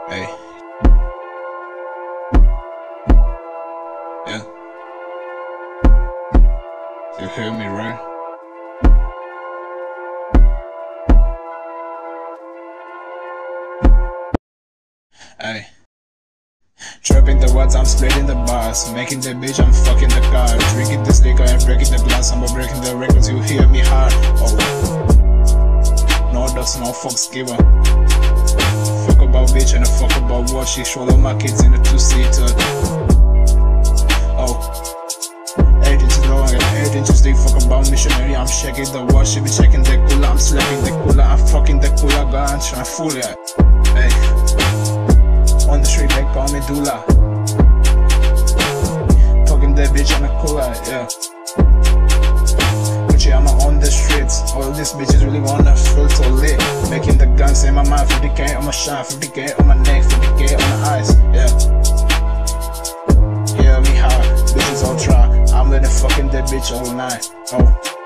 Hey. Yeah. You hear me, right? Hey. Trapping the words, I'm splitting the bars. Making the bitch, I'm fucking the car. Drinking this liquor and breaking the glass. I'm breaking the records, you hear me hard. Oh. No ducks, no fucks giver. Fuck about bitch and a fuck about what she swallow my kids in a two-seater. Oh. 8 inches low, I got 8 inches deep. Fuck about missionary, I'm checking the watch. She be checking the cooler, I'm slapping the cooler. I'm fucking the cooler, gun, trying to fool ya. Hey. On the street, they call me Dula. Fucking that bitch on the cooler, yeah. Gucci, I'm on the streets. All these bitches really wanna feel so lit. Making the guns in my mind, 50k on my shine, 50k on my neck, 50k on my eyes, yeah. Yeah, me high, bitches all try. I'm letting fucking that bitch all night, oh.